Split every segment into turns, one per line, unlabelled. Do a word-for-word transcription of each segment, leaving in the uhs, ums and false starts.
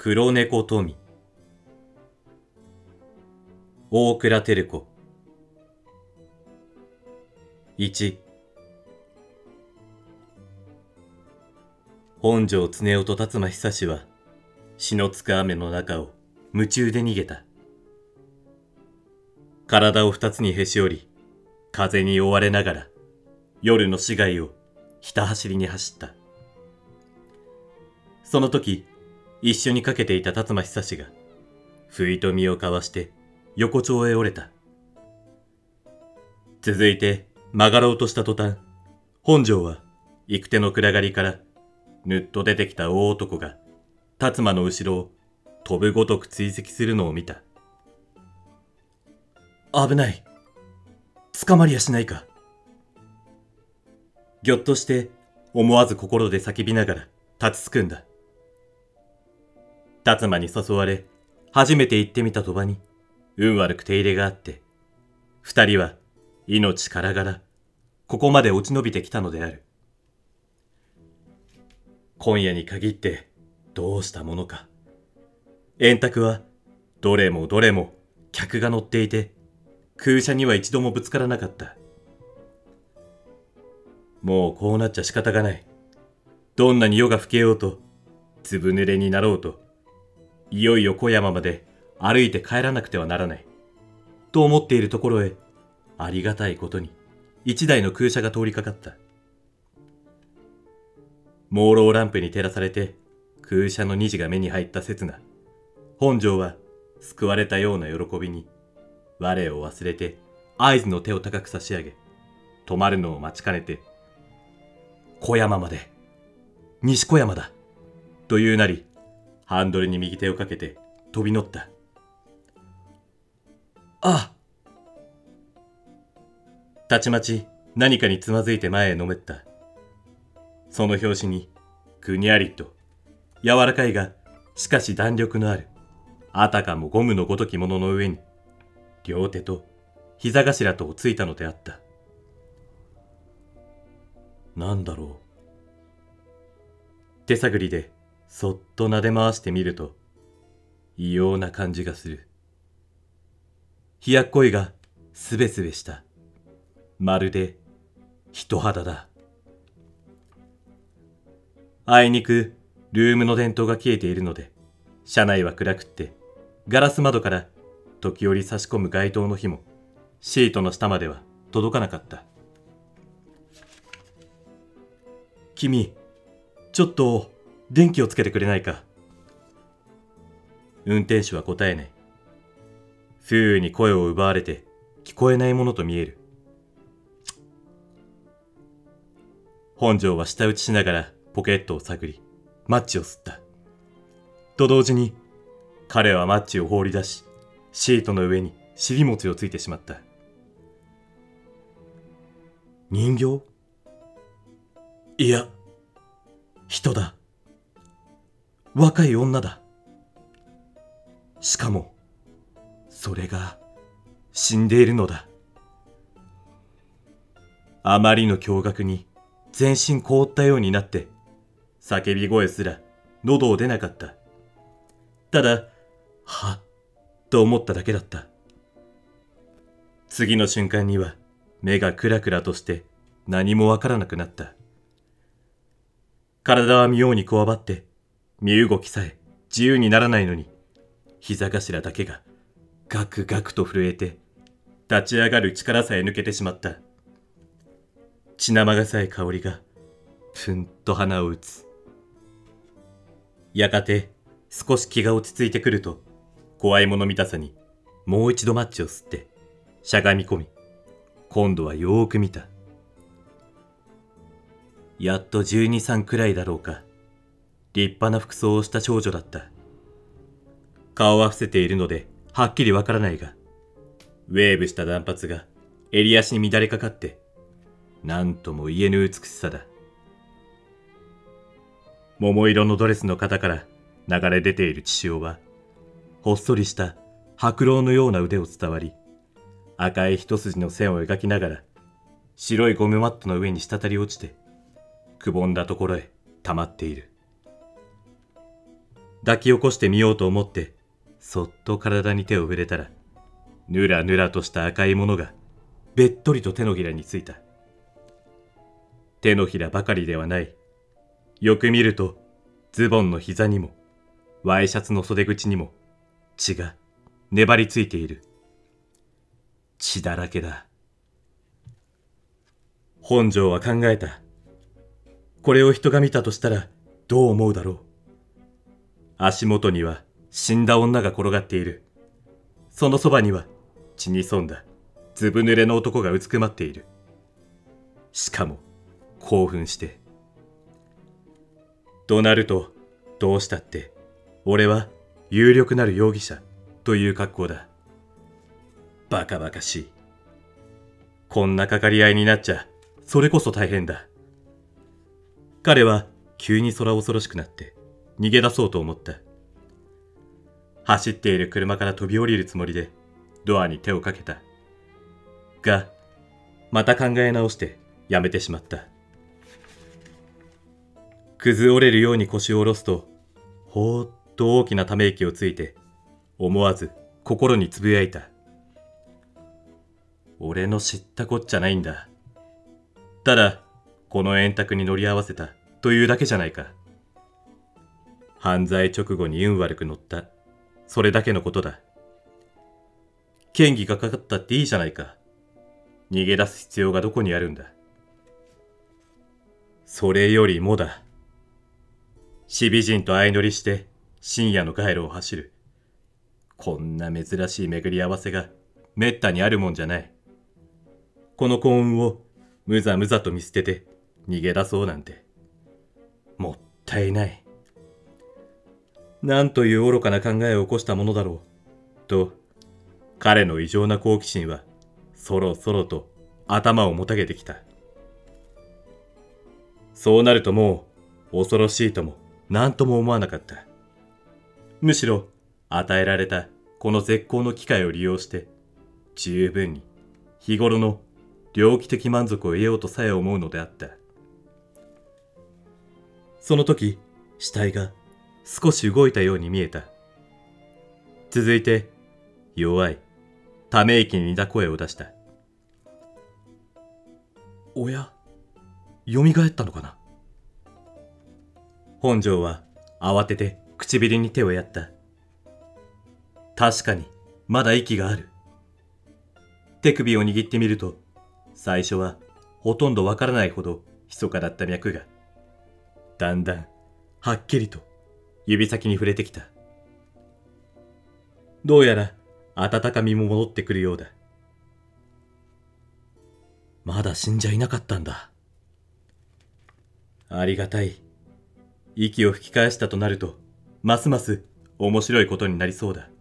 黒猫富。大倉照子。いち。本庄恒夫と辰馬久志は血のつく雨の中を夢中で逃げた。体を二つにへし折り、風に追われながら夜の市街をひた走りに走った。その時、一緒にかけていた辰馬久志が不意と身をかわして横丁へ折れた。続いて曲がろうとした途端、本庄は行く手の暗がりからぬっと出てきた大男が辰馬の後ろを飛ぶごとく追跡するのを見た。危ない。捕まりやしないか。ぎょっとして思わず心で叫びながら立ちすくんだ。辰馬に誘われ、初めて行ってみた賭場に運悪く手入れがあって、二人は命からがらここまで落ち延びてきたのである。今夜に限ってどうしたものか。円卓はどれもどれも客が乗っていて、空車には一度もぶつからなかった。もうこうなっちゃ仕方がない。どんなに夜が更けようと、ずぶ濡れになろうと、いよいよ小山まで歩いて帰らなくてはならない。と思っているところへ、ありがたいことに一台の空車が通りかかった。朦朧ランプに照らされて空車の虹が目に入った刹那、本庄は救われたような喜びに我を忘れて合図の手を高く差し上げ、止まるのを待ちかねて、小山まで、西小山だというなり、ハンドルに右手をかけて飛び乗った。ああ。たちまち何かにつまずいて前へのめった。その拍子にぐにゃりと柔らかいがしかし弾力のあるあたかもゴムのごときものの上に両手と膝頭とをついたのであった。なんだろう。手探りでそっと撫で回してみると異様な感じがする。冷やっこいがすべすべした。まるで人肌だ。あいにくルームの電灯が消えているので、車内は暗くってガラス窓から時折差し込む街灯の火もシートの下までは届かなかった。君、ちょっと電気をつけてくれないか。運転手は答えない。風雨に声を奪われて聞こえないものと見える。本庄は舌打ちしながらポケットを探り、マッチを吸った。と同時に、彼はマッチを放り出し、シートの上に尻餅をついてしまった。人形？いや、人だ。若い女だ。しかも、それが死んでいるのだ。あまりの驚愕に全身凍ったようになって、叫び声すら喉を出なかった。ただ、はっと思っただけだった。次の瞬間には目がクラクラとして何もわからなくなった。体は妙にこわばって身動きさえ自由にならないのに、膝頭だけがガクガクと震えて立ち上がる力さえ抜けてしまった。血生臭い香りがふんと鼻を打つ。やがて少し気が落ち着いてくると、怖いもの見たさにもう一度マッチを吸ってしゃがみ込み、今度はよーく見た。やっと十二三くらいだろうか。立派な服装をした少女だった。顔は伏せているのではっきりわからないが、ウェーブした断髪が襟足に乱れかかって、なんとも言えぬ美しさだ。桃色のドレスの肩から流れ出ている血潮は、ほっそりした白蝋のような腕を伝わり、赤い一筋の線を描きながら、白いゴムマットの上に滴り落ちて、くぼんだところへ溜まっている。 抱き起こしてみようと思って、そっと体に手を触れたら、ぬらぬらとした赤いものが、べっとりと手のひらについた。手のひらばかりではない。よく見ると、ズボンの膝にも、ワイシャツの袖口にも、血が粘りついている。血だらけだ。本庄は考えた。これを人が見たとしたら、どう思うだろう。足元には死んだ女が転がっている。そのそばには血に潜んだずぶ濡れの男がうずくまっている。しかも興奮して。となるとどうしたって俺は有力なる容疑者という格好だ。バカバカしい。こんなかかり合いになっちゃそれこそ大変だ。彼は急に空恐ろしくなって逃げ出そうと思った。走っている車から飛び降りるつもりでドアに手をかけた。が、また考え直してやめてしまった。崩折れるように腰を下ろすと、ほーっと大きなため息をついて、思わず心につぶやいた。俺の知ったこっちゃないんだ。ただ、この円卓に乗り合わせたというだけじゃないか。犯罪直後に運悪く乗った。それだけのことだ。嫌疑がかかったっていいじゃないか。逃げ出す必要がどこにあるんだ。それよりもだ。死美人と相乗りして深夜の街路を走る。こんな珍しい巡り合わせがめったにあるもんじゃない。この幸運をむざむざと見捨てて逃げ出そうなんて。もったいない。なんという愚かな考えを起こしたものだろう。と、彼の異常な好奇心は、そろそろと頭をもたげてきた。そうなるともう、恐ろしいとも、何とも思わなかった。むしろ、与えられたこの絶好の機会を利用して、十分に日頃の猟奇的満足を得ようとさえ思うのであった。その時、死体が、少し動いたように見えた。続いて、弱い、ため息に似た声を出した。おや、蘇ったのかな。本庄は慌てて唇に手をやった。確かに、まだ息がある。手首を握ってみると、最初はほとんどわからないほど密かだった脈が、だんだん、はっきりと、指先に触れてきた。どうやら温かみも戻ってくるようだ。まだ死んじゃいなかったんだ。ありがたい。息を吹き返したとなると、ますます面白いことになりそうだ。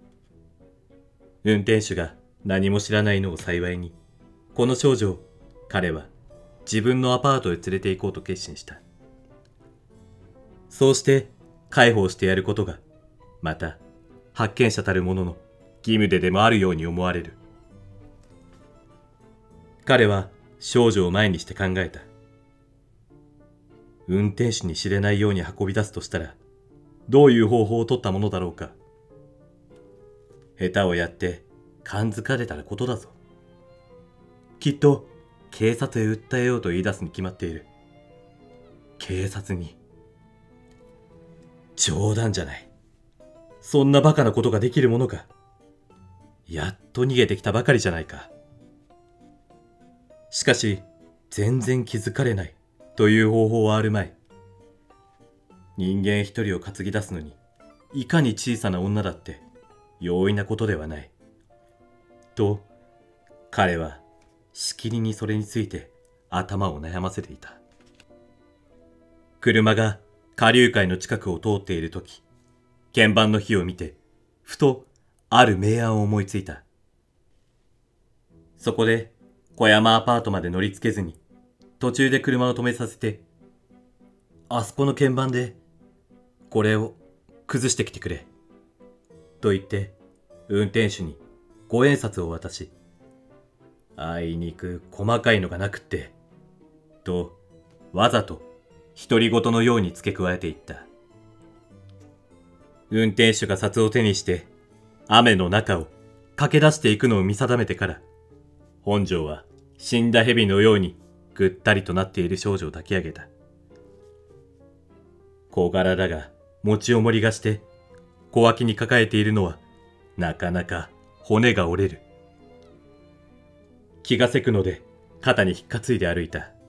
運転手が何も知らないのを幸いに、この少女を彼は自分のアパートへ連れて行こうと決心した。そうして介抱してやることが、また発見者たる者の義務ででもあるように思われる。彼は少女を前にして考えた。運転手に知れないように運び出すとしたら、どういう方法を取ったものだろうか。下手をやって感づかれたらことだぞ。きっと警察へ訴えようと言い出すに決まっている。警察に。冗談じゃない。そんなバカなことができるものか。やっと逃げてきたばかりじゃないか。しかし、全然気づかれないという方法はあるまい。人間一人を担ぎ出すのに、いかに小さな女だって容易なことではない。と、彼はしきりにそれについて頭を悩ませていた。車が下流会の近くを通っているとき、鍵盤の火を見て、ふとある名案を思いついた。そこで小山アパートまで乗りつけずに、途中で車を止めさせて、あそこの鍵盤で、これを崩してきてくれ。と言って、運転手に五円札を渡し、あいにく細かいのがなくって、と、わざと独り言のように付け加えていった。 運転手が札を手にして雨の中を駆け出していくのを見定めてから、本庄は死んだ蛇のようにぐったりとなっている少女を抱き上げた。小柄だが餅を盛りがして小脇に抱えているのはなかなか骨が折れる。気がせくので肩にひっかついで歩いた。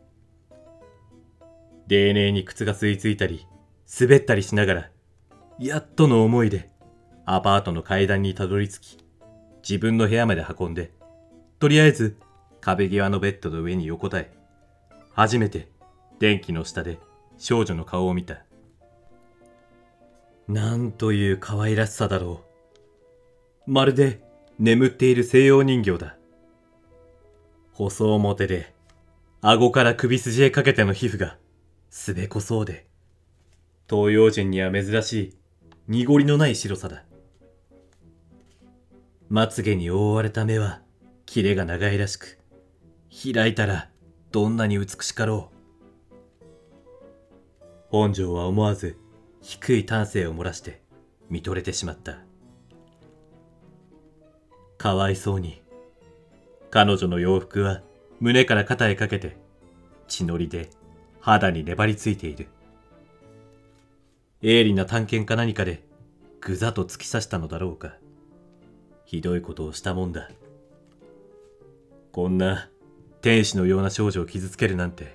泥濘に靴が吸い付いたり滑ったりしながら、やっとの思いでアパートの階段にたどり着き、自分の部屋まで運んで、とりあえず壁際のベッドの上に横たえ、初めて電気の下で少女の顔を見た。なんという可愛らしさだろう。まるで眠っている西洋人形だ。細表で顎から首筋へかけての皮膚がすべこそうで、東洋人には珍しい濁りのない白さだ。まつげに覆われた目はキレが長いらしく、開いたらどんなに美しかろう。本庄は思わず低い丹精を漏らして見とれてしまった。かわいそうに、彼女の洋服は胸から肩へかけて血のりで肌に粘りついている。鋭利な探検か何かでぐざと突き刺したのだろうか。ひどいことをしたもんだ。こんな天使のような少女を傷つけるなんて。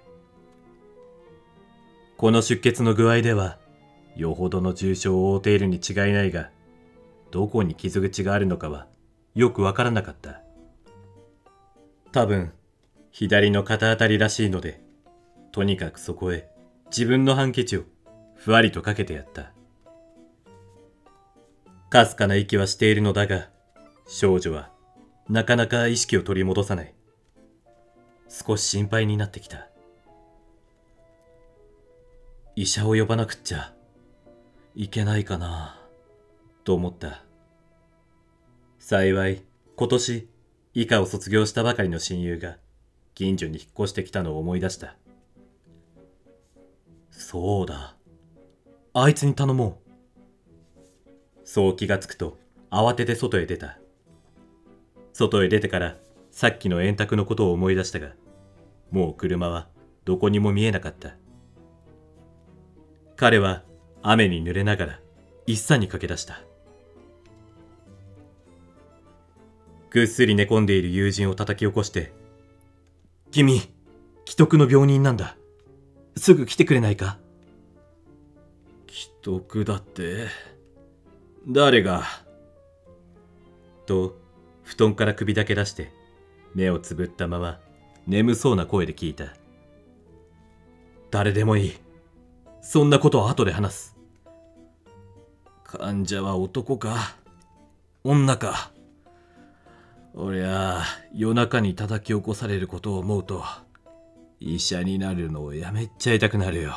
この出血の具合ではよほどの重傷を負っているに違いないが、どこに傷口があるのかはよくわからなかった。多分左の肩あたりらしいので、とにかくそこへ自分のハンケチをふわりとかけてやった。かすかな息はしているのだが、少女はなかなか意識を取り戻さない。少し心配になってきた。医者を呼ばなくっちゃいけないかなと思った。幸い今年医科を卒業したばかりの親友が近所に引っ越してきたのを思い出した。そうだ、あいつに頼もう。そう気がつくと慌てて外へ出た。外へ出てからさっきの円卓のことを思い出したが、もう車はどこにも見えなかった。彼は雨に濡れながら一茶に駆け出した。ぐっすり寝込んでいる友人を叩き起こして、君、危篤の病人なんだ。すぐ来てくれないか。危篤だって、誰が。と、布団から首だけ出して、目をつぶったまま、眠そうな声で聞いた。誰でもいい。そんなことは後で話す。患者は男か女か。俺は夜中に叩き起こされることを思うと、医者になるのをやめちゃいたくなるよ。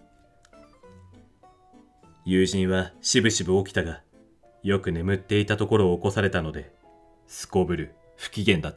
友人はしぶしぶ起きたが、よく眠っていたところを起こされたので、すこぶる不機嫌だった。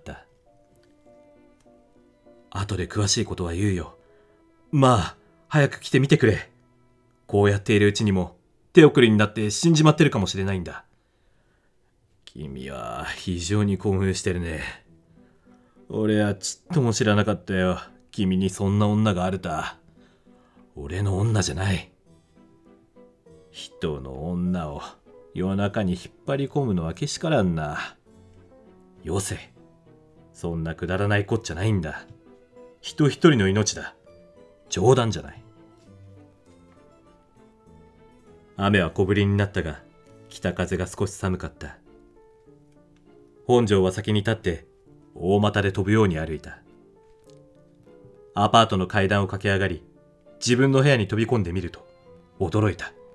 後で詳しいことは言うよ。まあ、早く来てみてくれ。こうやっているうちにも手遅れになって死んじまってるかもしれないんだ。君は非常に興奮してるね。俺はちっとも知らなかったよ。君にそんな女があるた。俺の女じゃない。人の女を夜中に引っ張り込むのはけしからんな。よせ。そんなくだらないこっちゃないんだ。人一人の命だ。冗談じゃない。雨は小降りになったが、北風が少し寒かった。本庄は先に立って大股で飛ぶように歩いた。アパートの階段を駆け上がり、自分の部屋に飛び込んでみると驚いた。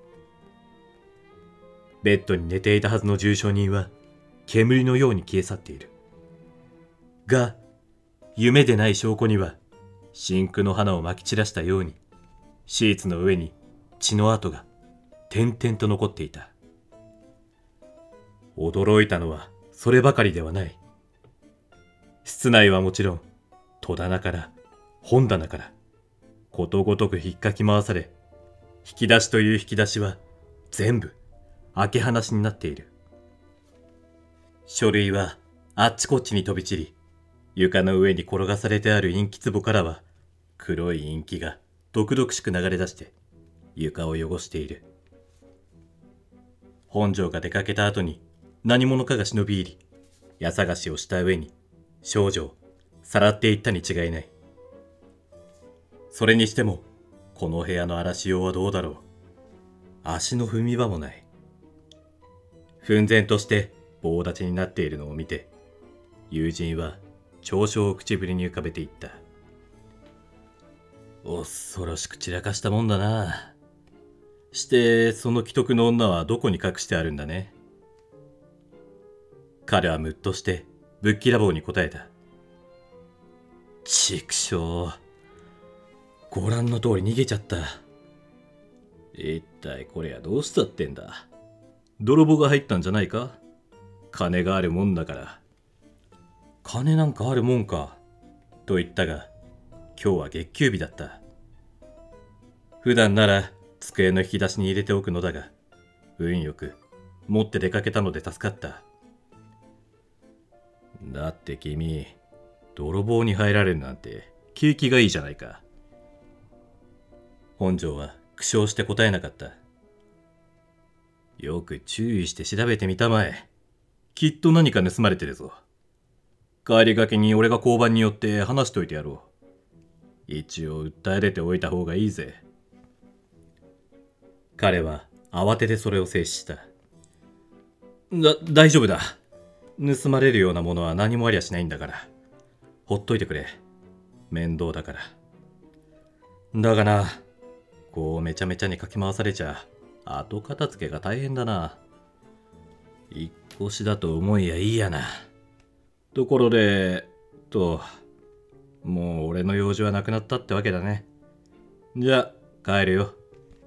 ベッドに寝ていたはずの重傷人は煙のように消え去っている。が、夢でない証拠には真紅の花をまき散らしたようにシーツの上に血の跡が点々と残っていた。驚いたのはそればかりではない。室内はもちろん、戸棚から本棚からことごとく引っかき回され、引き出しという引き出しは全部開け放しになっている。書類はあっちこっちに飛び散り、床の上に転がされてあるインキ壺からは黒いインキが毒々しく流れ出して床を汚している。本庄が出かけた後に何者かが忍び入り、家探しをした上に少女をさらっていったに違いない。それにしてもこの部屋の荒らしようはどうだろう。足の踏み場もない。奮然として棒立ちになっているのを見て、友人は嘲笑を唇に浮かべていった。恐ろしく散らかしたもんだな。してその奇特の女はどこに隠してあるんだね。彼はムッとしてぶっきらぼうに答えた。ちくしょう。ご覧の通り逃げちゃった。一体これはどうしたってんだ。泥棒が入ったんじゃないか。金があるもんだから。金なんかあるもんか。と言ったが、今日は月給日だった。普段なら机の引き出しに入れておくのだが、運よく持って出かけたので助かった。だって君、泥棒に入られるなんて景気がいいじゃないか。本庄は苦笑して答えなかった。よく注意して調べてみたまえ。きっと何か盗まれてるぞ。帰りがけに俺が交番に寄って話しといてやろう。一応訴え出ておいた方がいいぜ。彼は慌ててそれを制止した。だ、大丈夫だ。盗まれるようなものは何もありゃしないんだから。ほっといてくれ。面倒だから。だがな、こうめちゃめちゃにかき回されちゃ、後片付けが大変だな。引っ越しだと思いやいいやな。ところで、と、もう俺の用事はなくなったってわけだね。じゃあ、帰るよ。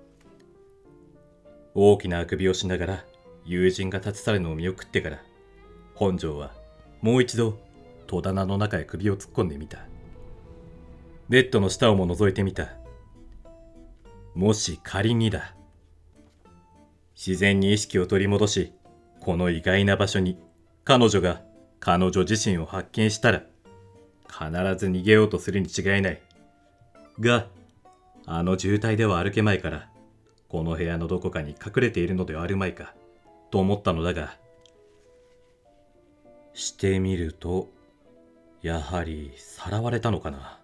大きなあくびをしながら、友人が立ち去るのを見送ってから、本庄はもう一度戸棚の中へ首を突っ込んでみた。ベッドの下をも覗いてみた。もし仮にだ。自然に意識を取り戻し、この意外な場所に彼女が彼女自身を発見したら、必ず逃げようとするに違いない。が、あの渋滞では歩けまいから、この部屋のどこかに隠れているのではあるまいか、と思ったのだが、してみると、やはりさらわれたのかな。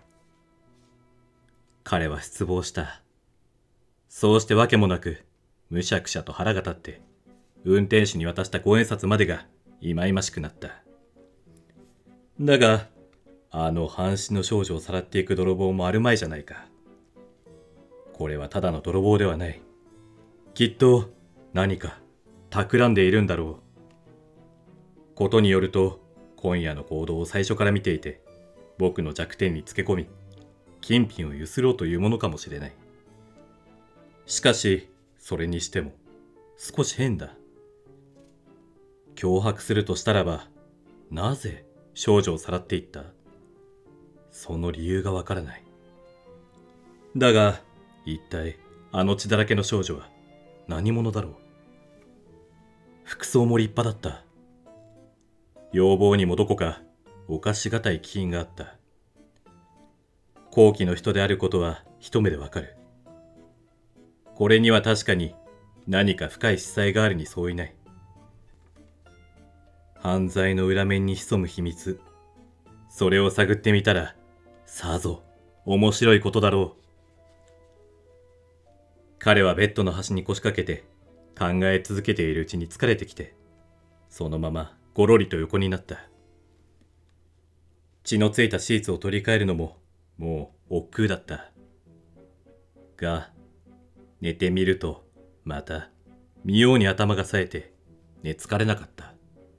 彼は失望した。そうしてわけもなく、むしゃくしゃと腹が立って、運転手に渡したごえんさつまでがいまいましくなった。だが、あの半死の少女をさらっていく泥棒もあるまいじゃないか。これはただの泥棒ではない。きっと何か企んでいるんだろう。ことによると、今夜の行動を最初から見ていて、僕の弱点につけ込み、金品をゆすろうというものかもしれない。しかし、それにしても、少し変だ。脅迫するとしたらば、なぜ少女をさらっていった？その理由がわからない。だが、一体、あの血だらけの少女は何者だろう。服装も立派だった。容貌にもどこか犯しがたい気品があった。高貴の人であることは一目でわかる。これには確かに何か深い司祭があるに相違ない。犯罪の裏面に潜む秘密、それを探ってみたらさぞ面白いことだろう。彼はベッドの端に腰掛けて考え続けているうちに疲れてきて、そのままごろりと横になった。血のついたシーツを取り替えるのももう億劫だった。が、寝てみるとまた妙に頭が冴えて寝つかれなかった。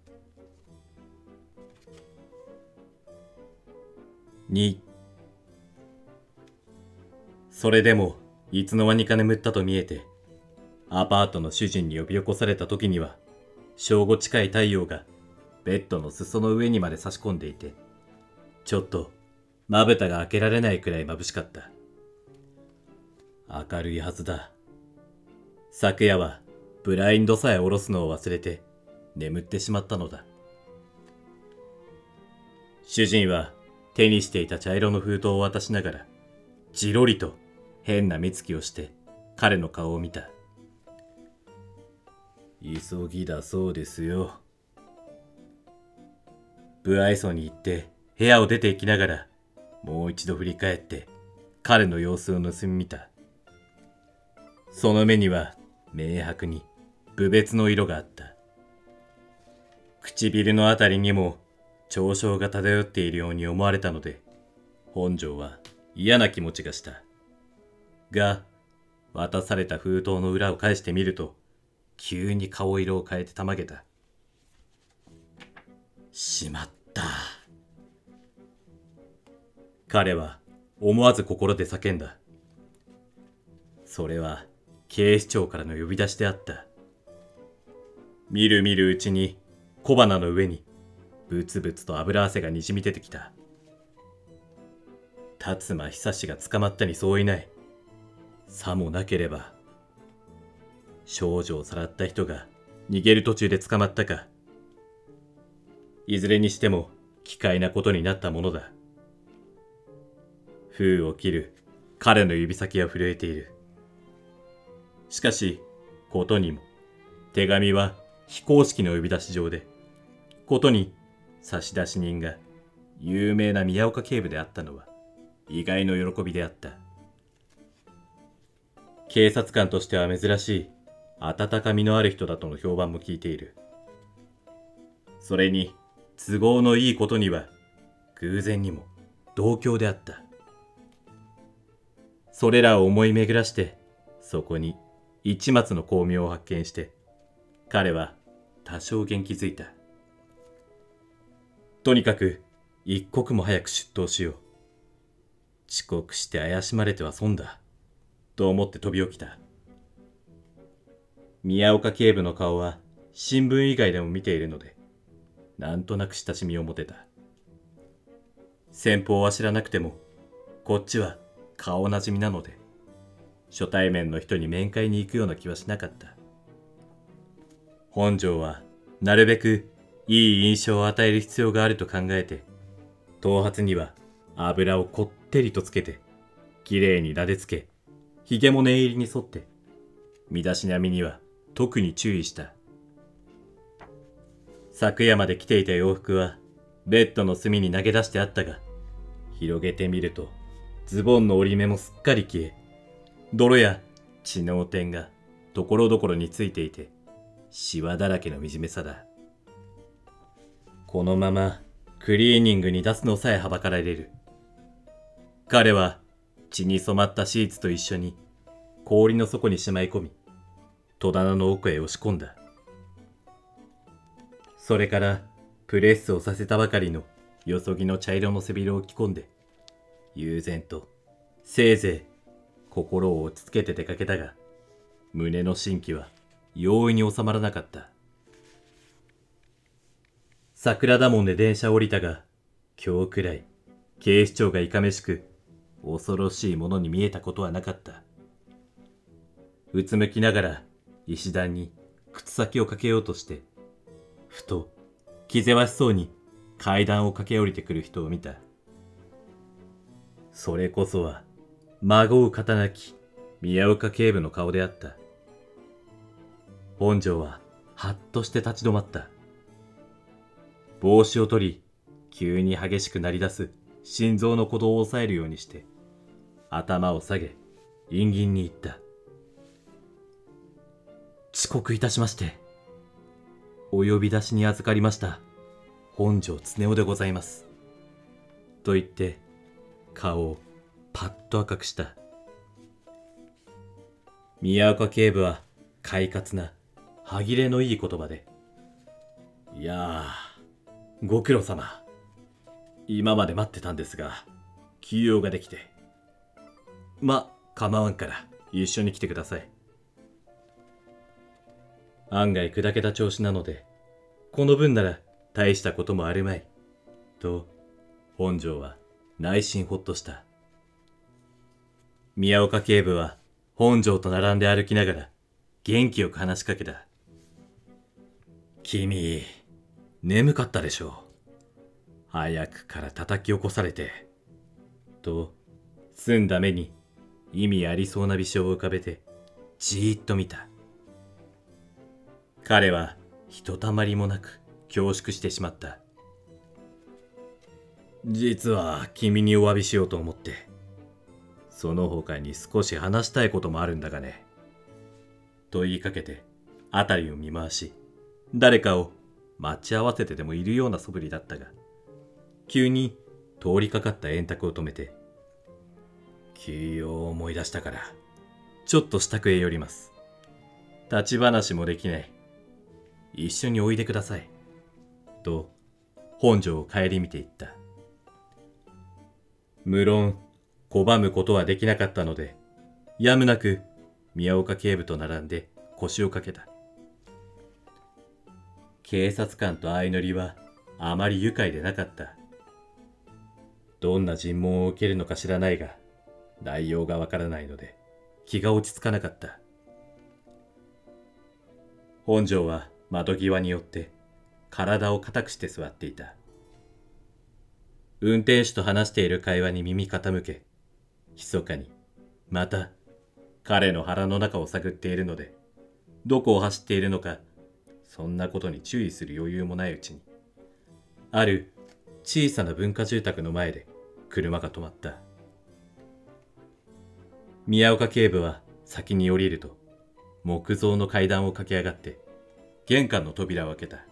に、それでもいつの間にか眠ったと見えて、アパートの主人に呼び起こされた時には、正午近い太陽がベッドの裾の上にまで差し込んでいて、ちょっとまぶたが開けられないくらい眩しかった。明るいはずだ。昨夜はブラインドさえ下ろすのを忘れて眠ってしまったのだ。主人は手にしていた茶色の封筒を渡しながら、じろりと変な目つきをして彼の顔を見た。急ぎだそうですよ。不愛想に言って部屋を出て行きながら、もう一度振り返って彼の様子を盗み見た。その目には明白に侮蔑の色があった。唇のあたりにも嘲笑が漂っているように思われたので、本庄は嫌な気持ちがした。が、渡された封筒の裏を返してみると、急に顔色を変えてたまげた。しまった。彼は思わず心で叫んだ。それは警視庁からの呼び出しであった。みるみるうちに小鼻の上にブツブツと油汗がにじみ出てきた。辰馬久志が捕まったに相違ない。さもなければ、少女をさらった人が逃げる途中で捕まったか。いずれにしても奇怪なことになったものだ。封を切る彼の指先は震えている。しかし、ことにも、手紙は非公式の呼び出し状で、ことに差出人が有名な宮岡警部であったのは意外の喜びであった。警察官としては珍しい温かみのある人だとの評判も聞いている。それに都合のいいことには偶然にも同郷であった。それらを思い巡らして、そこに一松の巧妙を発見して、彼は多少元気づいた。とにかく一刻も早く出頭しよう。遅刻して怪しまれては損だ、と思って飛び起きた。宮岡警部の顔は新聞以外でも見ているので、なんとなく親しみを持てた。先方は知らなくても、こっちは顔なじみなので、初対面の人に面会に行くような気はしなかった。本庄はなるべくいい印象を与える必要があると考えて、頭髪には油をこってりとつけて、きれいに撫でつけ、髭も念入りに沿って、身だしなみには特に注意した。昨夜まで着ていた洋服はベッドの隅に投げ出してあったが、広げてみるとズボンの折り目もすっかり消え、泥や血の点がところどころについていて、シワだらけの惨めさだ。このままクリーニングに出すのさえはばかられる。彼は血に染まったシーツと一緒に氷の底にしまい込み、戸棚の奥へ押し込んだ。それからプレスをさせたばかりのよそぎの茶色の背広を着込んで、悠然とせいぜい心を落ち着けて出かけたが、胸の神経は容易に収まらなかった。桜田門で電車を降りたが、今日くらい警視庁がいかめしく恐ろしいものに見えたことはなかった。うつむきながら石段に靴先をかけようとして、ふと気ぜわしそうに階段を駆け下りてくる人を見た。それこそは孫う方なき宮岡警部の顔であった。本庄ははっとして立ち止まった。帽子を取り、急に激しく鳴り出す心臓の鼓動を抑えるようにして、頭を下げ、陰銀に言った。遅刻いたしまして、お呼び出しに預かりました、本庄恒夫でございます。と言って、顔をパッと赤くした。宮岡警部は快活な、歯切れのいい言葉で、いやー、ご苦労様。今まで待ってたんですが、急用ができて。ま、構わんから一緒に来てください。案外砕けた調子なので、この分なら大したこともあるまい。と、本庄は内心ほっとした。宮岡警部は本庄と並んで歩きながら、 元気よく話しかけた。君、眠かったでしょう。早くから叩き起こされて。と、澄んだ目に意味ありそうな微笑を浮かべて、じーっと見た。彼はひとたまりもなく恐縮してしまった。実は君にお詫びしようと思って、その他に少し話したいこともあるんだがね。と言いかけて、あたりを見回し、誰かを待ち合わせてでもいるような素振りだったが、急に通りかかった円卓を止めて、急用を思い出したから、ちょっと支度へ寄ります。立ち話もできない。一緒においでください。と、本庄を顧みて言った。無論、拒むことはできなかったので、やむなく宮岡警部と並んで腰をかけた。警察官と相乗りはあまり愉快でなかった。どんな尋問を受けるのか知らないが、内容がわからないので気が落ち着かなかった。本庄は窓際に寄って体を固くして座っていた。運転手と話している会話に耳傾け、密かにまた彼の腹の中を探っているので、どこを走っているのか、そんなことに注意する余裕もないうちに、ある小さな文化住宅の前で車が止まった。宮岡警部は先に降りると、木造の階段を駆け上がって玄関の扉を開けた。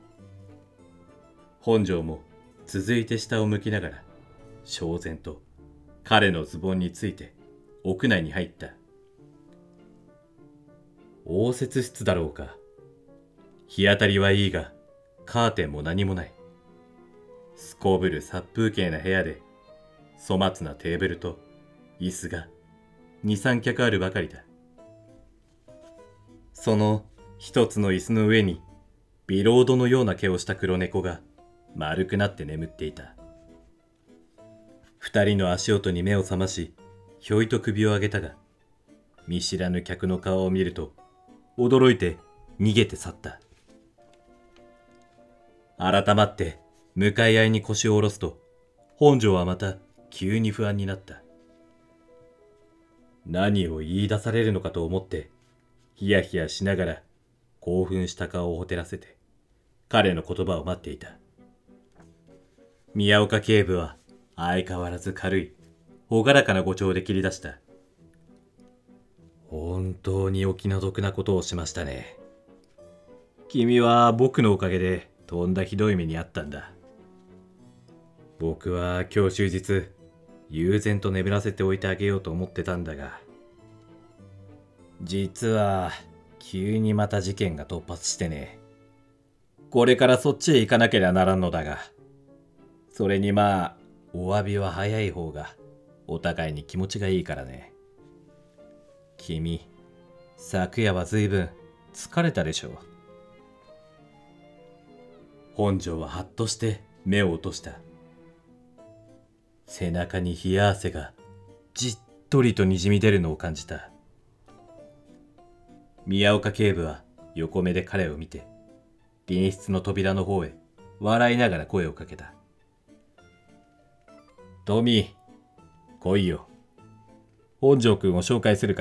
本庄も続いて下を向きながら、焦然と彼のズボンについて屋内に入った。応接室だろうか。日当たりはいいが、カーテンも何もない。すこぶる殺風景な部屋で、粗末なテーブルと椅子が二三脚あるばかりだ。その一つの椅子の上に、ビロードのような毛をした黒猫が丸くなって眠っていた。二人の足音に目を覚まし、ひょいと首を上げたが、見知らぬ客の顔を見ると、驚いて逃げて去った。改まって向かい合いに腰を下ろすと、本庄はまた急に不安になった。何を言い出されるのかと思って、ヒヤヒヤしながら興奮した顔をほてらせて、彼の言葉を待っていた。宮岡警部は相変わらず軽い、朗らかな語調で切り出した。本当にお気の毒なことをしましたね。君は僕のおかげでとんだひどい目にあったんだ。僕は今日終日、悠然と眠らせておいてあげようと思ってたんだが、実は急にまた事件が突発してね。これからそっちへ行かなければならんのだが、それにまあ、お詫びは早い方がお互いに気持ちがいいからね。君、昨夜は随分疲れたでしょう。本庄ははっとして目を落とした。背中に冷や汗がじっとりとにじみ出るのを感じた。宮岡警部は横目で彼を見て、隣室の扉の方へ笑いながら声をかけた。トミー、来いよ。本庄君を紹介するから。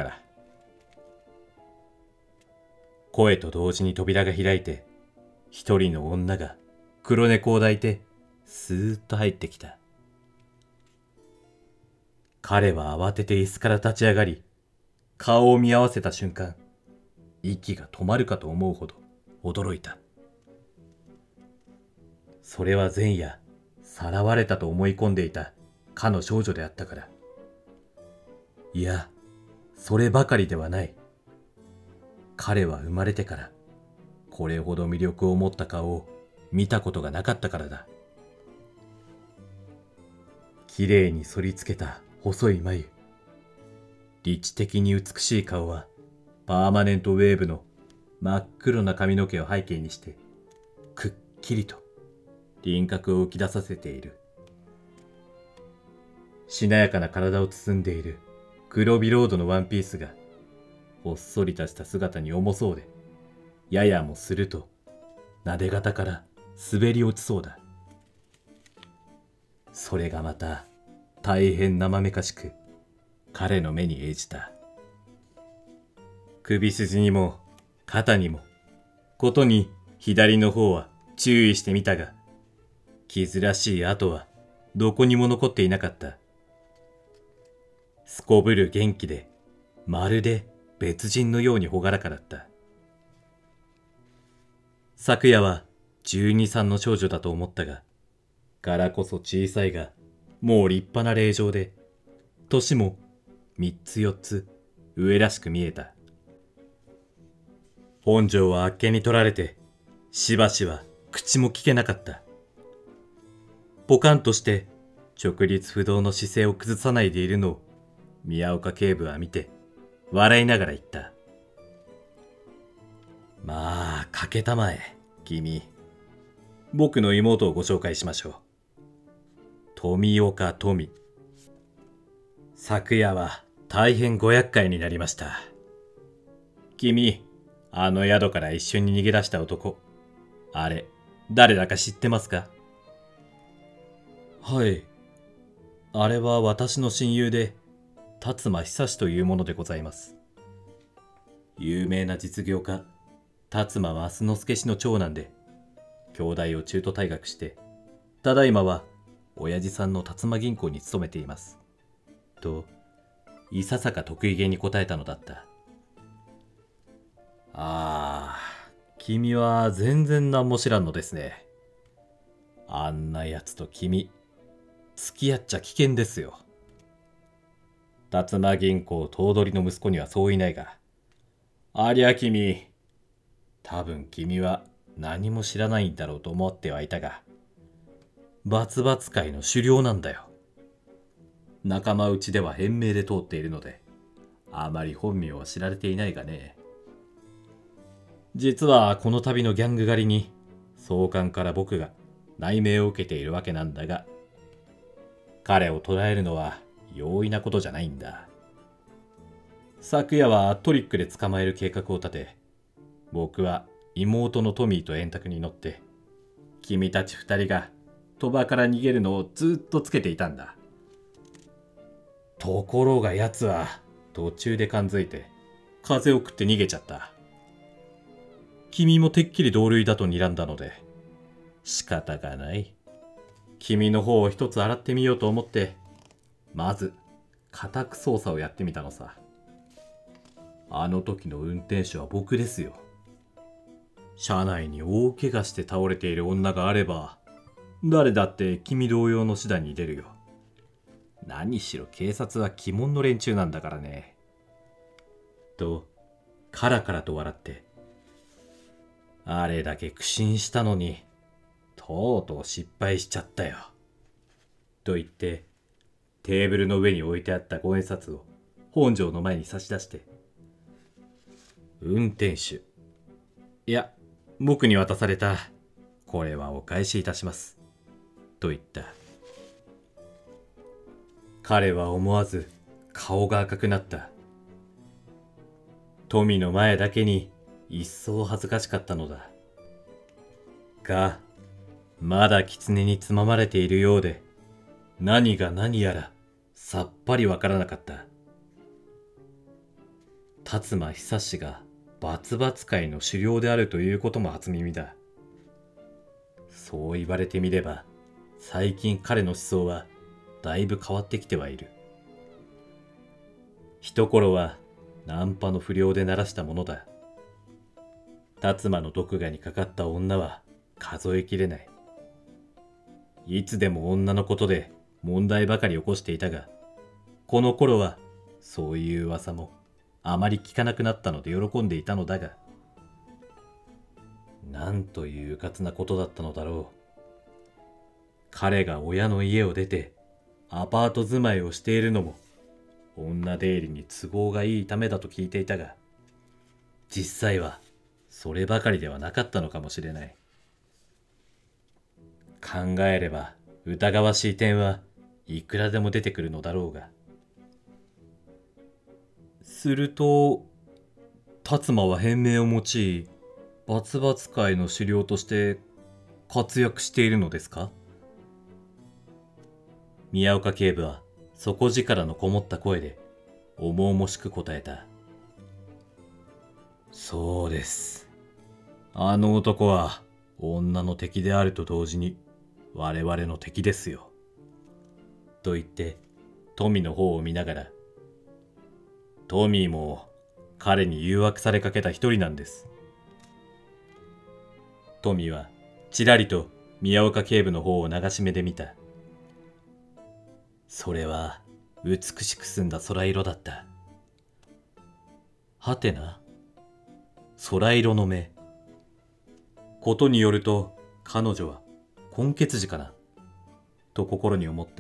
声と同時に扉が開いて、一人の女が黒猫を抱いてスーッと入ってきた。彼は慌てて椅子から立ち上がり、顔を見合わせた瞬間、息が止まるかと思うほど驚いた。それは前夜、さらわれたと思い込んでいたかの少女であったから。いや、そればかりではない。彼は生まれてから、これほど魅力を持った顔を見たことがなかったからだ。きれいに反りつけた細い眉。理知的に美しい顔は、パーマネントウェーブの真っ黒な髪の毛を背景にして、くっきりと輪郭を浮き出させている。しなやかな体を包んでいる黒ビロードのワンピースが、 ほっそりとした姿に重そうで、ややもすると、なで肩から滑り落ちそうだ。それがまた、大変生めかしく、彼の目に映じた。首筋にも、肩にも、ことに左の方は注意してみたが、傷らしい跡はどこにも残っていなかった。すこぶる元気で、まるで別人のように朗らかだった。昨夜は十二三の少女だと思ったが、柄こそ小さいが、もう立派な霊場で、年も三つ四つ上らしく見えた。本庄はあっけに取られて、しばしば口も聞けなかった。ポカンとして直立不動の姿勢を崩さないでいるのを宮岡警部は見て笑いながら言った。まあ、かけたまえ、君。僕の妹をご紹介しましょう。富岡富。昨夜は大変ご厄介になりました。君、あの宿から一緒に逃げ出した男。あれ、誰だか知ってますか？はい。あれは私の親友で、辰馬久志というものでございます。有名な実業家、辰馬は増之助氏の長男で、兄弟を中途退学して、ただいまは、親父さんの辰馬銀行に勤めています。と、いささか得意げに答えたのだった。ああ、君は全然何も知らんのですね。あんな奴と君、付き合っちゃ危険ですよ。辰馬銀行頭取の息子にはそういないが、ありゃ君、多分君は何も知らないんだろうと思ってはいたが、バツバツ界の首領なんだよ。仲間内では変名で通っているので、あまり本名は知られていないがね。実はこの旅のギャング狩りに、総監から僕が内命を受けているわけなんだが、彼を捕らえるのは容易なことじゃないんだ。昨夜はトリックで捕まえる計画を立て、僕は妹のトミーと円卓に乗って、君たち二人が賭場から逃げるのをずっとつけていたんだ。ところが奴は途中で感づいて、風を食って逃げちゃった。君もてっきり同類だと睨んだので、仕方がない。君の方を一つ洗ってみようと思って、まず家宅捜査をやってみたのさ。あの時の運転手は僕ですよ。車内に大怪我して倒れている女があれば、誰だって君同様の手段に出るよ。何しろ警察は鬼門の連中なんだからね。と、カラカラと笑って、あれだけ苦心したのに、とうとう失敗しちゃったよ。と言って、テーブルの上に置いてあった五円札を本庄の前に差し出して、運転手。いや、僕に渡された、これはお返しいたします。と言った。彼は思わず顔が赤くなった。富の前だけに一層恥ずかしかったのだ。が、まだ狐につままれているようで、何が何やらさっぱりわからなかった。辰馬久志がバツバツ界の首領であるということも初耳だ。そう言われてみれば、最近彼の思想はだいぶ変わってきてはいる。一頃はナンパの不良で鳴らしたものだ。辰馬の毒牙にかかった女は数えきれない。いつでも女のことで問題ばかり起こしていたが、この頃はそういう噂もあまり聞かなくなったので喜んでいたのだが、なんといううかつなことだったのだろう。彼が親の家を出てアパート住まいをしているのも女出入りに都合がいいためだと聞いていたが、実際はそればかりではなかったのかもしれない。考えれば疑わしい点はいくらでも出てくるのだろうが。すると、 達馬は変名を用い、バツバツ界の首領として活躍しているのですか？宮岡警部は底力のこもった声で重々しく答えた。そうです。あの男は女の敵であると同時に我々の敵ですよ。と言って富の方を見ながら、トミーも彼に誘惑されかけた一人なんです。トミーはちらりと宮岡警部の方を流し目で見た。それは美しく澄んだ空色だった。はてな、空色の目。ことによると彼女は混血児かなと心に思った。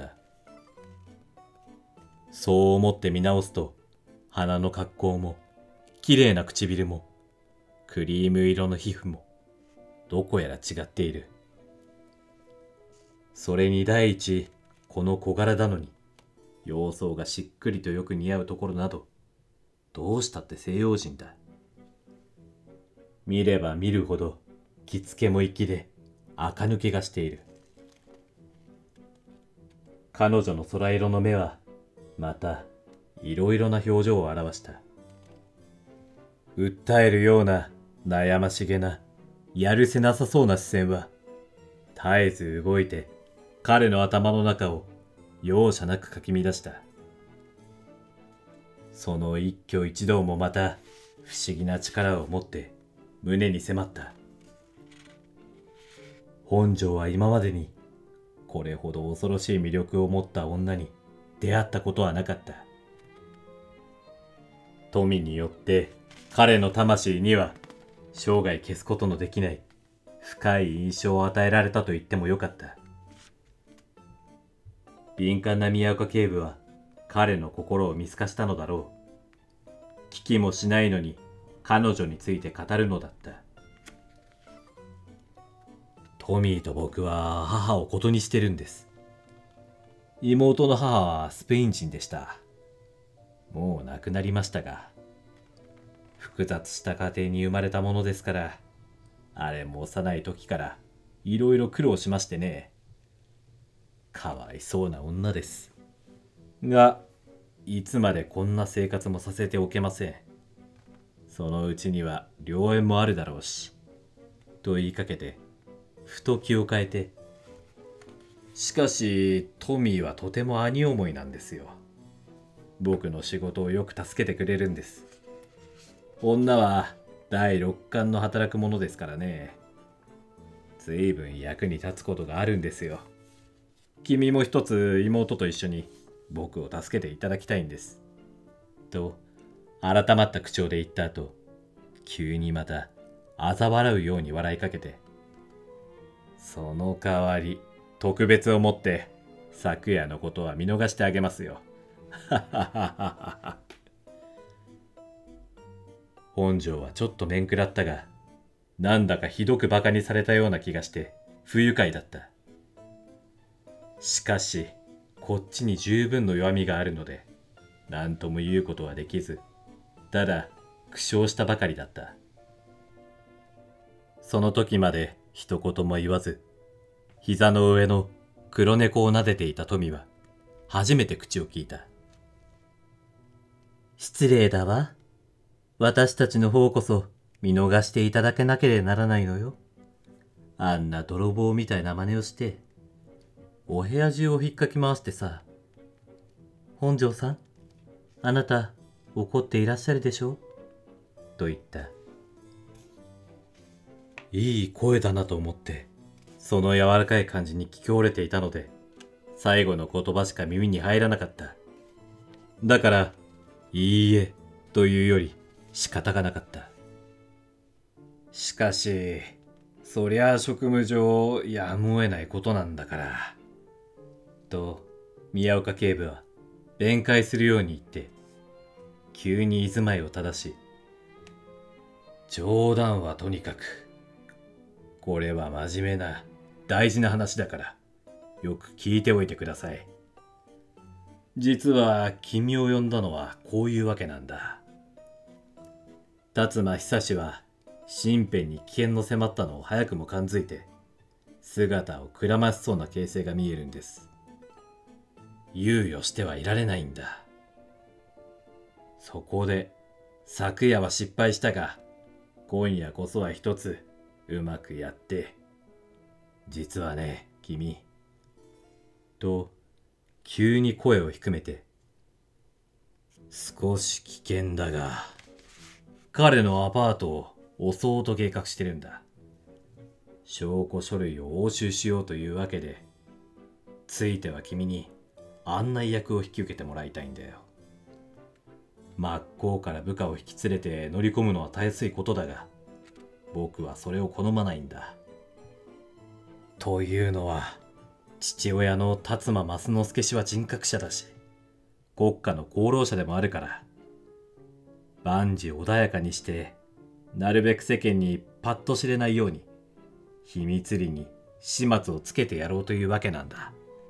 そう思って見直すと、鼻の格好も綺麗な唇もクリーム色の皮膚もどこやら違っている。それに第一、この小柄なのに様相がしっくりとよく似合うところなど、どうしたって西洋人だ。見れば見るほど着付けも粋で垢抜けがしている。彼女の空色の目はまたいろいろな表情を表した。訴えるような悩ましげなやるせなさそうな視線は絶えず動いて彼の頭の中を容赦なくかき乱した。その一挙一動もまた不思議な力を持って胸に迫った。本庄は今までにこれほど恐ろしい魅力を持った女に出会ったことはなかった。富によって彼の魂には生涯消すことのできない深い印象を与えられたと言ってもよかった。敏感な宮岡警部は彼の心を見透かしたのだろう。聞きもしないのに彼女について語るのだった。トミーと僕は母をことにしてるんです。妹の母はスペイン人でした。もう亡くなりましたが、複雑した家庭に生まれたものですから、あれも幼い時からいろいろ苦労しましてね。かわいそうな女です。が、いつまでこんな生活もさせておけません。そのうちには良縁もあるだろうし。と言いかけて、ふと気を変えて。しかし、トミーはとても兄思いなんですよ。僕の仕事をよく助けてくれるんです。女は第六感の働くものですからね。ずいぶん役に立つことがあるんですよ。君も一つ妹と一緒に僕を助けていただきたいんです。と、改まった口調で言った後、急にまた嘲笑うように笑いかけて、その代わり、特別をもって昨夜のことは見逃してあげますよ。ははははは。本庄はちょっと面食らったが、なんだかひどく馬鹿にされたような気がして不愉快だった。しかし、こっちに十分の弱みがあるので、何とも言うことはできず、ただ苦笑したばかりだった。その時まで一言も言わず、膝の上の黒猫を撫でていた富は、初めて口を聞いた。失礼だわ。私たちの方こそ見逃していただけなければならないのよ。あんな泥棒みたいな真似をして、お部屋中を引っかき回してさ。本庄さん、あなた怒っていらっしゃるでしょと言った。いい声だなと思って、その柔らかい感じに聞き惚れていたので、最後の言葉しか耳に入らなかった。だから、いいえというより仕方がなかった。しかし、そりゃあ職務上やむを得ないことなんだから。と、宮岡警部は弁解するように言って、急に居住まいを正し、冗談はとにかく、これは真面目な大事な話だから、よく聞いておいてください。実は君を呼んだのはこういうわけなんだ。 辰馬久志は身辺に危険の迫ったのを早くも感づいて、姿をくらましそうな形勢が見えるんです。猶予してはいられないんだ。そこで、昨夜は失敗したが、今夜こそは一つうまくやって、実はね、君、と、急に声を低めて、少し危険だが、彼のアパートを襲おうと計画してるんだ。証拠書類を押収しようというわけで、ついては君に案内役を引き受けてもらいたいんだよ。真っ向から部下を引き連れて乗り込むのはたやすいことだが、僕はそれを好まないんだ。というのは、父親の辰馬益之助氏は人格者だし、国家の功労者でもあるから、万事穏やかにして、なるべく世間にパッと知れないように、秘密裏に始末をつけてやろうというわけなんだ。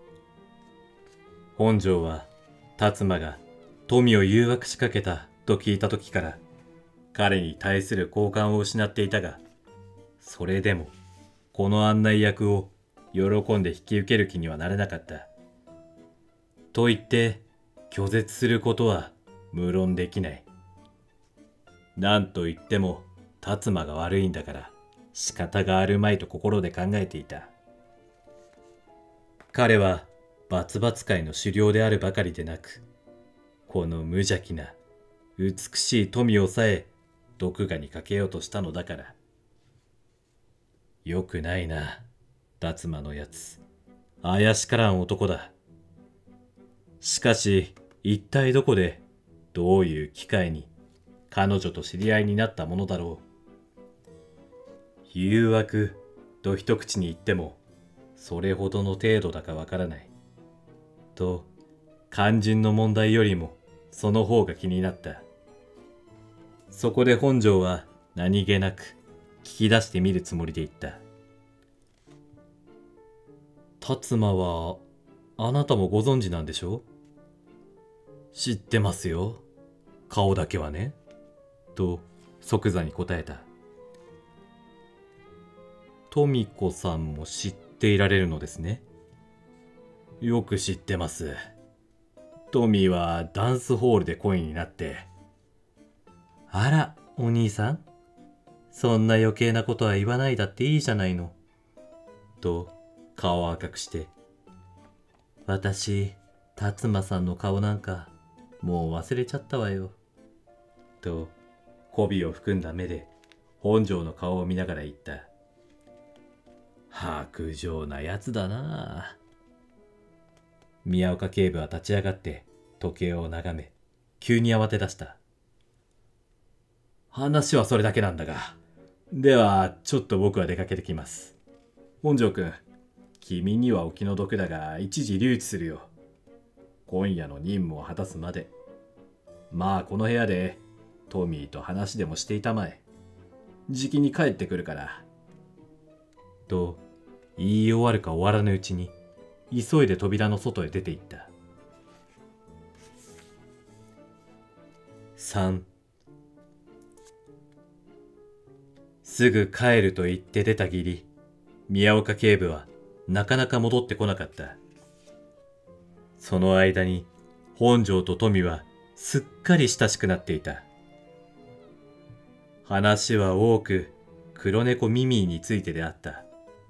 本庄は、辰馬が富を誘惑しかけたと聞いた時から、彼に対する好感を失っていたが、それでも、この案内役を喜んで引き受ける気にはなれなかった。と言って、拒絶することは無論できない。なんと言っても、辰馬が悪いんだから仕方があるまいと心で考えていた。彼は罰罰界の狩猟であるばかりでなく、この無邪気な美しい富をさえ毒牙にかけようとしたのだから。よくないな、辰馬のやつ。怪しからん男だ。しかし、一体どこで、どういう機会に、彼女と知り合いになったものだろう。誘惑と一口に言っても、それほどの程度だかわからない。と、肝心の問題よりも、その方が気になった。そこで本庄は何気なく聞き出してみるつもりで言った。辰馬は、あなたもご存知なんでしょう？知ってますよ。顔だけはね。と、即座に答えた。富子さんも知っていられるのですね。よく知ってます。トミーはダンスホールで恋になって。あら、お兄さん。そんな余計なことは言わないだっていいじゃないの。と、顔を赤くして。私、辰馬さんの顔なんか、もう忘れちゃったわよ。と、媚びを含んだ目で、本庄の顔を見ながら言った。薄情なやつだなあ。宮岡警部は立ち上がって時計を眺め、急に慌て出した。話はそれだけなんだが、ではちょっと僕は出かけてきます。本庄君、君にはお気の毒だが一時留置するよ。今夜の任務を果たすまで。まあこの部屋でトミーと話でもしていたまえ。じきに帰ってくるから。と言い終わるか終わらぬうちに急いで扉の外へ出て行った。さんすぐ帰ると言って出たきり、宮岡警部はなかなか戻ってこなかった。その間に本庄と富はすっかり親しくなっていた。話は多く黒猫ミミィについてであった。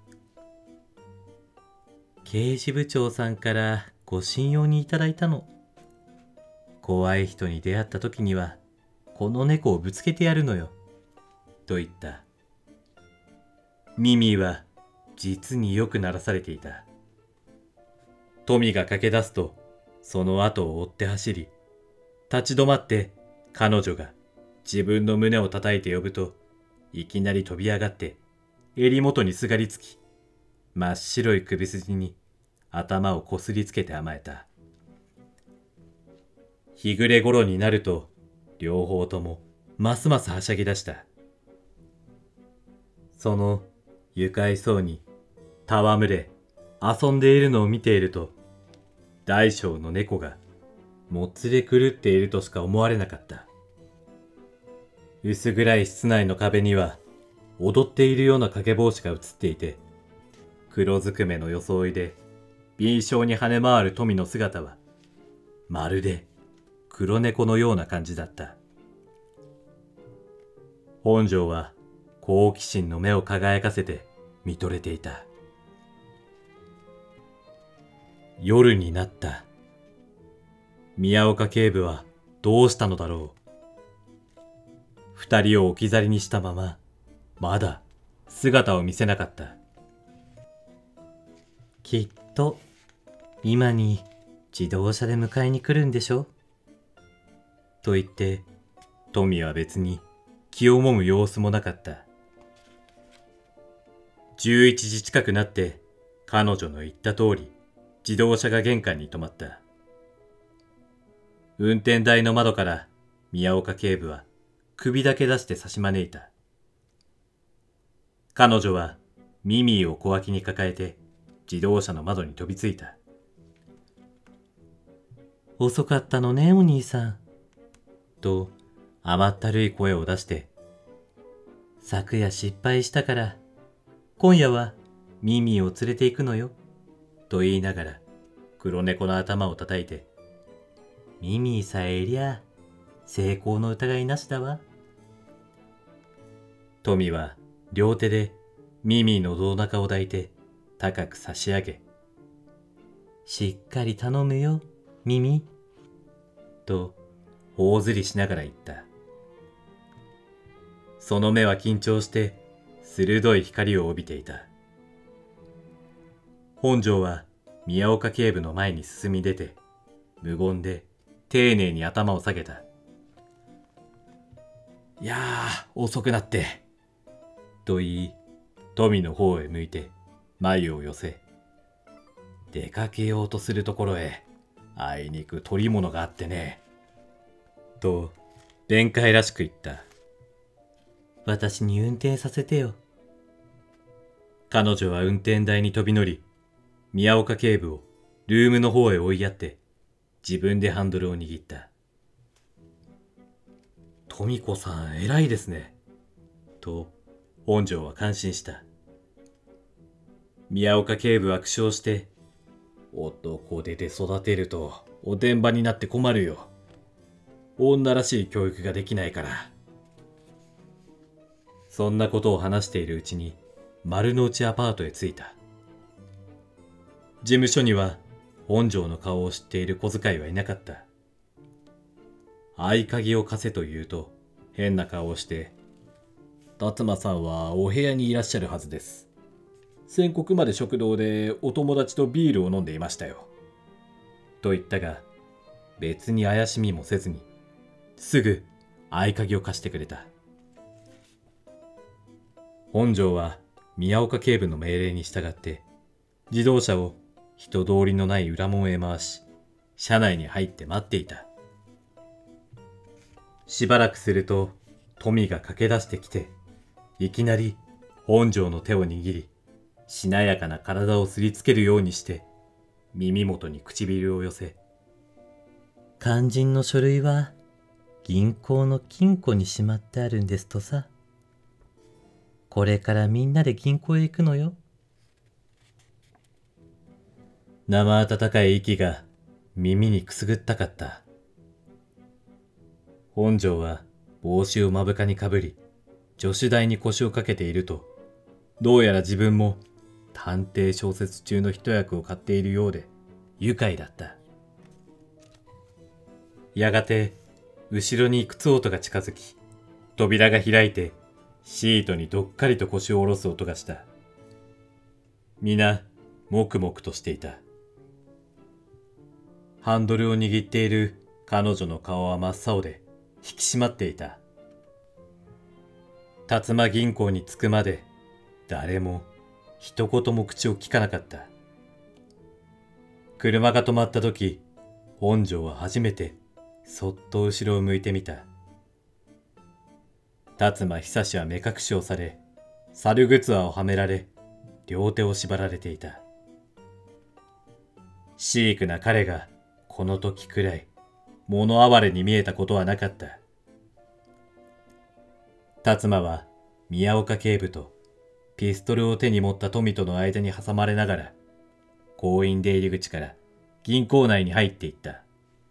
刑事部長さんからご信用にいただいたの。怖い人に出会った時にはこの猫をぶつけてやるのよ。と言った。ミミィは実によく鳴らされていた。富が駆け出すとその後を追って走り、立ち止まって彼女が自分の胸を叩いて呼ぶと、いきなり飛び上がって襟元にすがりつき、真っ白い首筋に頭をこすりつけて甘えた。日暮れ頃になると両方ともますますはしゃぎ出した。その愉快そうに戯れ遊んでいるのを見ていると、大小の猫がもつれ狂っているとしか思われなかった。 薄暗い室内の壁には踊っているような影帽子が映っていて、黒ずくめの装いで敏捷に跳ね回る富の姿はまるで黒猫のような感じだった。本庄は好奇心の目を輝かせて見とれていた。夜になった。宮岡警部はどうしたのだろう。二人を置き去りにしたまま、まだ姿を見せなかった。きっと、今に自動車で迎えに来るんでしょと言って、富は別に気をもむ様子もなかった。十一時近くなって、彼女の言った通り、自動車が玄関に止まった。運転台の窓から宮岡警部は首だけ出して差し招いた。彼女はミミーを小脇に抱えて自動車の窓に飛びついた。遅かったのね、お兄さん。と甘ったるい声を出して、昨夜失敗したから、今夜はミミーを連れて行くのよ。と言いながら黒猫の頭を叩いて、ミミーさえいりゃ成功の疑いなしだわ。トミは両手でミミーの胴中を抱いて高く差し上げ、しっかり頼むよ、ミミと頬ずりしながら言った。その目は緊張して鋭い光を帯びていた。本庄は宮岡警部の前に進み出て、無言で丁寧に頭を下げた。いやー、遅くなって。と言い、富の方へ向いて眉を寄せ、出かけようとするところへ、あいにく取り物があってね。と、弁解らしく言った。私に運転させてよ。彼女は運転台に飛び乗り、宮岡警部をルームの方へ追いやって、自分でハンドルを握った。富子さん偉いですね。と、本庄は感心した。宮岡警部は苦笑して、男手で育てるとおてんばになって困るよ。女らしい教育ができないから。そんなことを話しているうちに、丸の内アパートへ着いた。事務所には、本庄の顔を知っている小遣いはいなかった。合鍵を貸せと言うと、変な顔をして、達馬さんはお部屋にいらっしゃるはずです。先刻まで食堂でお友達とビールを飲んでいましたよ。と言ったが、別に怪しみもせずに、すぐ合鍵を貸してくれた。本庄は宮岡警部の命令に従って、自動車を人通りのない裏門へ回し、車内に入って待っていた。しばらくすると、富が駆け出してきて、いきなり本庄の手を握り、しなやかな体をすりつけるようにして、耳元に唇を寄せ、肝心の書類は銀行の金庫にしまってあるんですとさ。これからみんなで銀行へ行くのよ。生温かい息が耳にくすぐったかった。本庄は帽子を目深にかぶり、助手台に腰をかけていると、どうやら自分も探偵小説中の一役を買っているようで愉快だった。やがて後ろに靴音が近づき、扉が開いてシートにどっかりと腰を下ろす音がした。皆黙々としていた。ハンドルを握っている彼女の顔は真っ青で引き締まっていた。辰馬銀行に着くまで誰も一言も口を聞かなかった。車が止まった時、本庄は初めてそっと後ろを向いてみた。辰馬久志は目隠しをされ、猿ぐつわをはめられ、両手を縛られていた。シークな彼がこの時くらい物哀れに見えたことはなかった。 達馬は宮岡警部とピストルを手に持った富との間に挟まれながら、行員出入り口から銀行内に入っていった。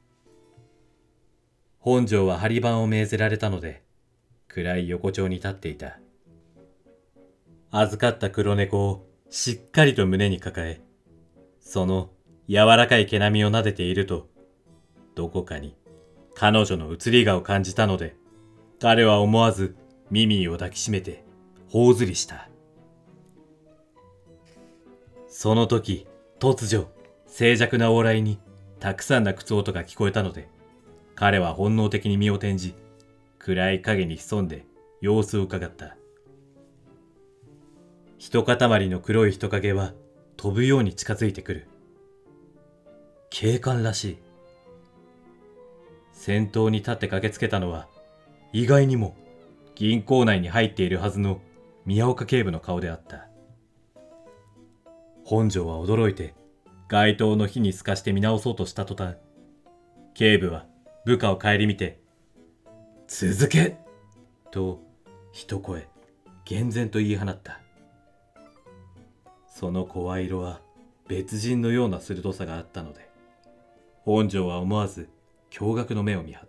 本庄は張り番を命ぜられたので、暗い横丁に立っていた。預かった黒猫をしっかりと胸に抱え、その柔らかい毛並みを撫でていると、どこかに彼女の移り顔を感じたので、彼は思わずミミィを抱きしめて頬ずりした。その時、突如、静寂な往来にたくさんな靴音が聞こえたので、彼は本能的に身を転じ、暗い影に潜んで様子を伺った。一塊の黒い人影は飛ぶように近づいてくる。警官らしい。先頭に立って駆けつけたのは、意外にも銀行内に入っているはずの宮岡警部の顔であった。本庄は驚いて街灯の火に透かして見直そうとした途端、警部は部下を顧みて、続けと一声、厳然と言い放った。その声色は別人のような鋭さがあったので、本庄は思わず驚愕の目を見張った。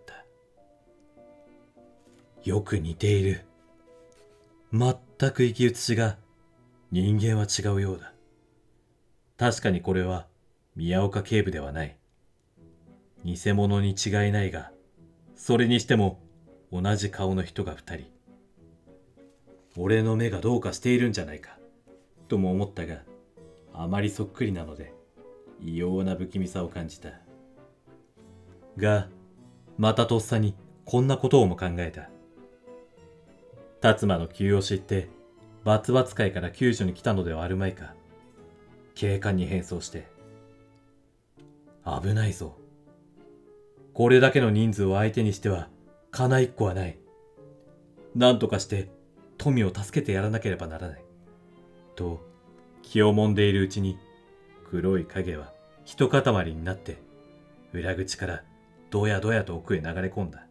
よく似ている。全く生き写しが人間は違うようだ。確かにこれは宮岡警部ではない。偽物に違いないが、それにしても同じ顔の人が二人。俺の目がどうかしているんじゃないか、とも思ったが、あまりそっくりなので、異様な不気味さを感じた。が、またとっさにこんなことをも考えた。達馬の急を知って、罰扱いから救助に来たのではあるまいか。警官に変装して。危ないぞ。これだけの人数を相手にしては、かな一個はない。なんとかして、富を助けてやらなければならない。と、気をもんでいるうちに、黒い影は一塊になって、裏口からどやどやと奥へ流れ込んだ。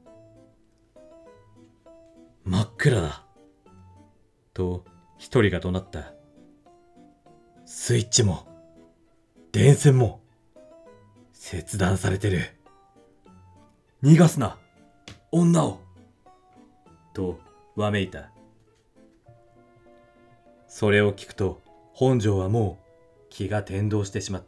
真っ暗だ。と、一人が怒鳴った。スイッチも、電線も、切断されてる。逃がすな、女を。と、わめいた。それを聞くと、本庄はもう気が転倒してしまった。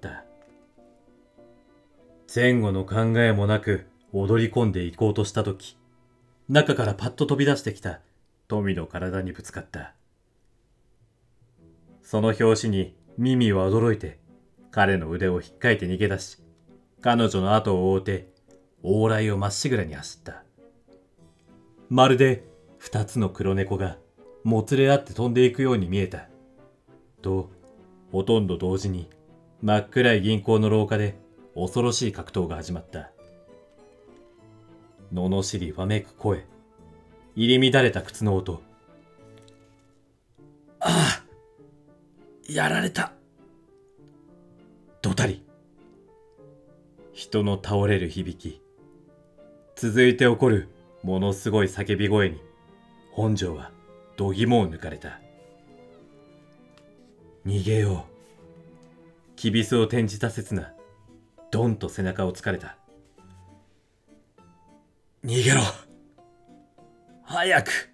前後の考えもなく踊り込んでいこうとしたとき、中からパッと飛び出してきた富の体にぶつかった。その拍子にミミは驚いて、彼の腕を引っかいて逃げ出し、彼女の後を追うて、往来をまっしぐらに走った。まるで二つの黒猫がもつれ合って飛んでいくように見えた。と、ほとんど同時に真っ暗い銀行の廊下で恐ろしい格闘が始まった。罵りわめく声、入り乱れた靴の音。ああ、やられた。どたり。人の倒れる響き。続いて起こるものすごい叫び声に、本庄は度肝を抜かれた。逃げよう。きびすを転じた刹那、ドンと背中を突かれた。逃げろ。早く。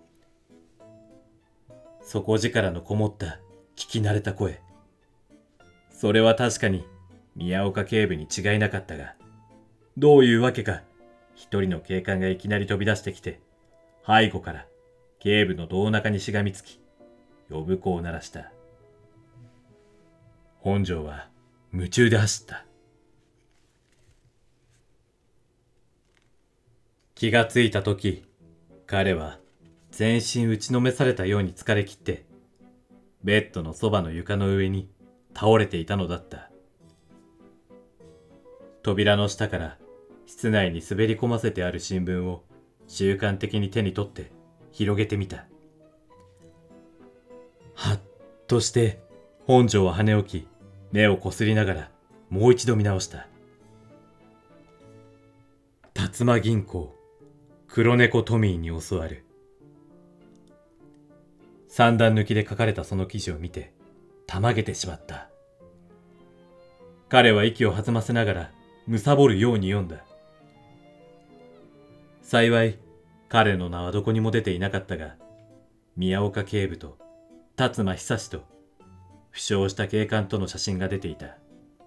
底力のこもった聞き慣れた声。それは確かに宮岡警部に違いなかったが、どういうわけか一人の警官がいきなり飛び出してきて、背後から警部の胴中にしがみつき、呼ぶ子を鳴らした。本庄は夢中で走った。気がついたとき、彼は全身打ちのめされたように疲れ切って、ベッドのそばの床の上に倒れていたのだった。扉の下から室内に滑り込ませてある新聞を習慣的に手に取って広げてみた。はっとして本庄は跳ね起き、目をこすりながらもう一度見直した。辰馬銀行、黒猫トミーに教わる。 三段抜きで書かれたその記事を見て、たまげてしまった。彼は息を弾ませながら、むさぼるように読んだ。幸い、彼の名はどこにも出ていなかったが、宮岡警部と辰馬久志と負傷した警官との写真が出ていた。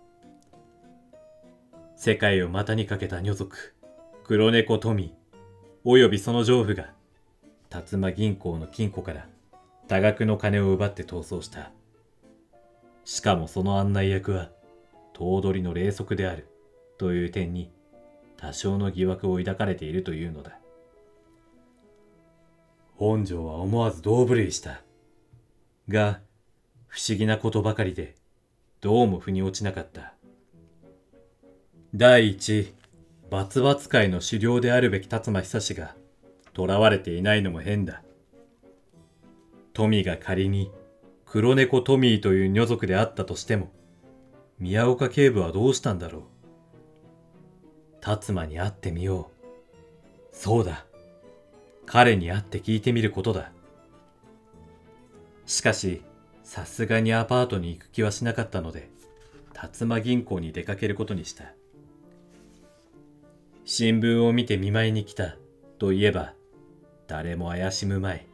世界を股にかけた女賊、黒猫トミー、およびその情婦が、辰馬銀行の金庫から多額の金を奪って逃走した。しかもその案内役は、頭取の霊側であるという点に多少の疑惑を抱かれているというのだ。本庄は思わず動震いした。が、不思議なことばかりで、どうも腑に落ちなかった。第一、罰罰界の首領であるべき辰馬久志が、囚われていないのも変だ。富が仮に、黒猫トミーという女族であったとしても、宮岡警部はどうしたんだろう。辰馬に会ってみよう。そうだ。彼に会って聞いてみることだ。しかし、さすがにアパートに行く気はしなかったので、辰馬銀行に出かけることにした。新聞を見て見舞いに来たと言えば、誰も怪しむまい。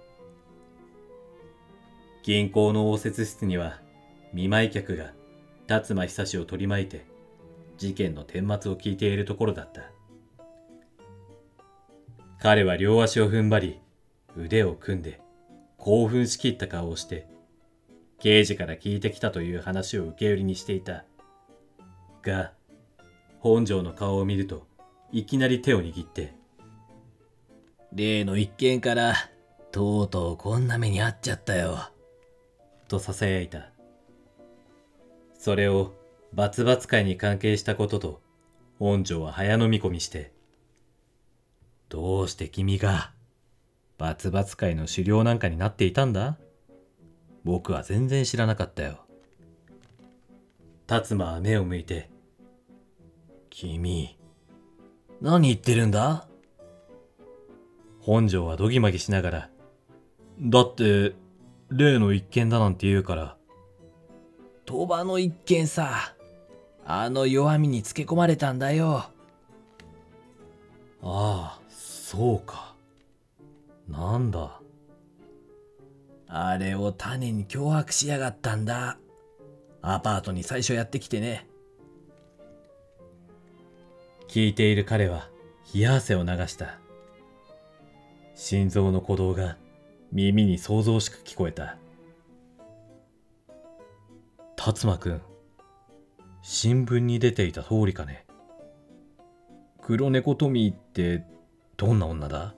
銀行の応接室には、見舞い客が辰馬久志を取り巻いて、事件の顛末を聞いているところだった。彼は両足を踏ん張り、腕を組んで、興奮しきった顔をして、刑事から聞いてきたという話を受け売りにしていた。が、本庄の顔を見ると、いきなり手を握って、
例の一件から、とうとうこんな目に遭っちゃったよ。
と囁いた。それを、罰罰会に関係したことと、本庄は早飲み込みして、どうして君が、罰罰会の首領なんかになっていたんだ？僕は全然知らなかったよ。辰馬は目を向いて、
君、何言ってるんだ？
本庄はどぎまぎしながら、だって、例の一件だなんて言うから。
賭場の一件さ。あの弱みにつけ込まれたんだよ。
ああ、そうか。なんだ。
あれを種に脅迫しやがったんだ。アパートに最初やってきてね。
聞いている彼は冷や汗を流した。心臓の鼓動が耳に想像しく聞こえた。辰馬くん、新聞に出ていた通りかね。黒猫トミーってどんな女だ？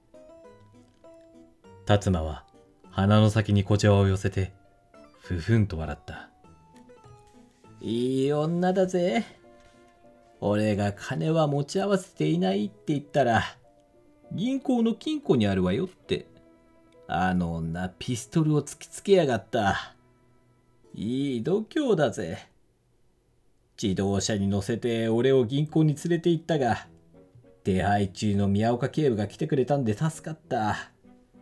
辰馬は鼻の先に小じわを寄せて、ふふんと笑った。
いい女だぜ。俺が金は持ち合わせていないって言ったら、銀行の金庫にあるわよって。あの女ピストルを突きつけやがった。いい度胸だぜ。自動車に乗せて俺を銀行に連れて行ったが、手配中の宮岡警部が来てくれたんで助かった。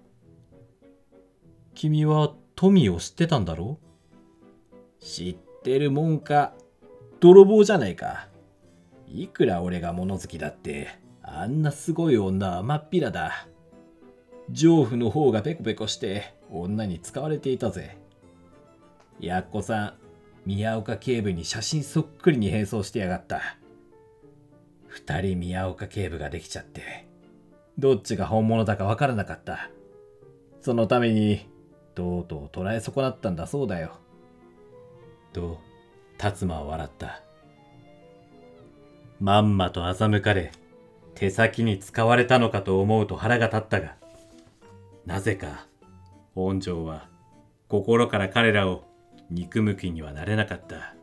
君はトミーを知ってたんだろ？
知ってるもんか。泥棒じゃないか。いくら俺が物好きだって、あんなすごい女はまっぴらだ。情婦の方がペコペコして女に使われていたぜ。やっこさん、宮岡警部に写真そっくりに変装してやがった。二人宮岡警部ができちゃって、どっちが本物だかわからなかった。そのために、とうとう捕らえ損なったんだそうだよ。
と、辰馬は笑った。まんまと欺かれ、手先に使われたのかと思うと腹が立ったが、なぜか、本庄は心から彼らを憎む気にはなれなかった。